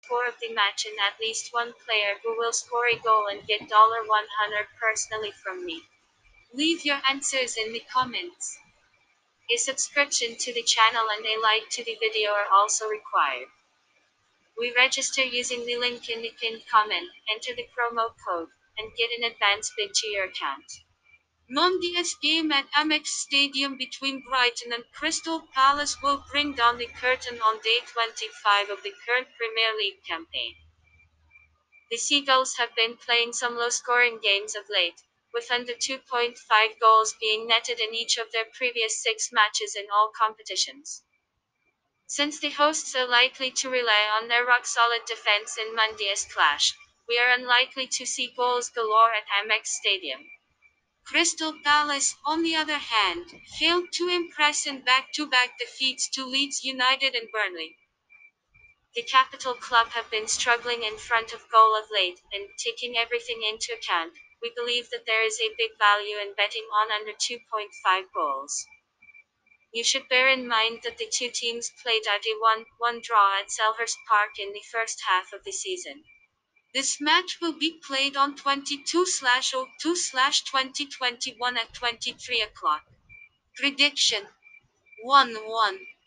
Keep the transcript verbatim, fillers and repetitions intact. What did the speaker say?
score of the match and at least one player who will score a goal and get one hundred personally from me. Leave your answers in the comments. A subscription to the channel and a like to the video are also required. We register using the link in the pinned comment, enter the promo code, and get an advance bid to your account. Monday's game at Amex Stadium between Brighton and Crystal Palace will bring down the curtain on day twenty-five of the current Premier League campaign. The Seagulls have been playing some low-scoring games of late, with under two point five goals being netted in each of their previous six matches in all competitions. Since the hosts are likely to rely on their rock-solid defense in Monday's clash, we are unlikely to see goals galore at Amex Stadium. Crystal Palace, on the other hand, failed to impress in back-to-back defeats to Leeds United and Burnley. The Capital Club have been struggling in front of goal of late, and, taking everything into account, we believe that there is a big value in betting on under two point five goals. You should bear in mind that the two teams played out a one one draw at Selhurst Park in the first half of the season. This match will be played on twenty-two oh two twenty twenty-one at twenty-three o'clock. Prediction: one one.